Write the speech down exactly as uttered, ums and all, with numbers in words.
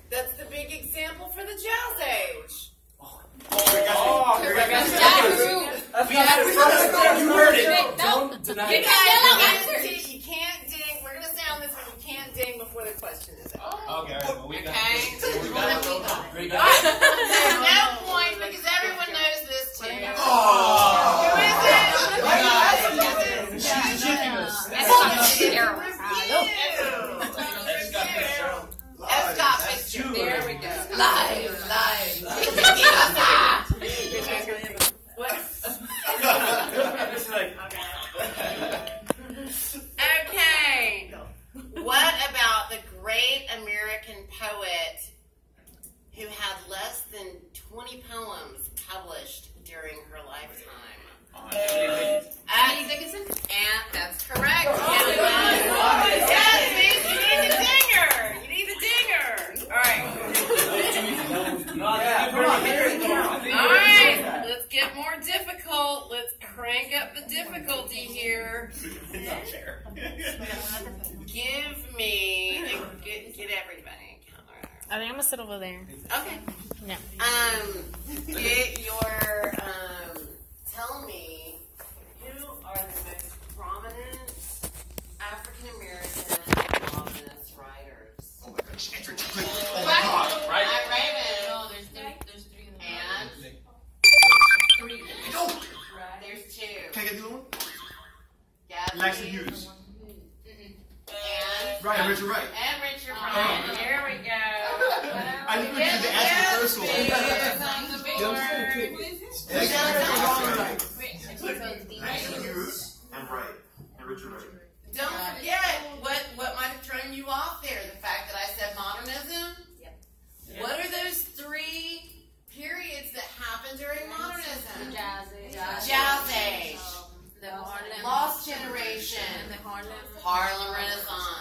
That's the big example for the Jazz Age. Oh, oh we got it. We had it first. You heard it. Don't deny it. You can't, you can't ding. We're going to say on this one, you can't ding before the question is out. Oh. Okay. Well, we got okay. it. We got it. We got it. There's no point because everyone knows this too. Oh. Who is it? She's chipping us. That's terrible. Scott Fitzgerald. There we go. Live, live. Okay. What about the great American poet who had less than twenty poems published during her lifetime? Annie Dickinson? And that's correct. Yes, please. You need the dinger. You need the dinger. All right. All right. Let's get more difficult. Let's crank up the difficulty here. Give me, get, get everybody. I think I'm gonna sit over there. Okay. Yeah. Um, get your, um, tell me who are the most prominent African American novelist writers? Oh my gosh. Oh my God. Right? I read it. No, there's three. There's three. And? Three. No. There's two. Can I get the other one? Yeah. Langston Hughes. And? Right, Richard Wright. And Richard Wright. Oh. Here we go. I didn't even the answer the first one. On the board. Langston Hughes and Wright. And Richard Wright. Don't forget what, what might have thrown you off there, the fact that I said modernism. Yep. What are those three periods that happened during modernism? Jazz Age. Jazz Age. The Harlem. Lost Generation. The Harlem. Harlem Renaissance.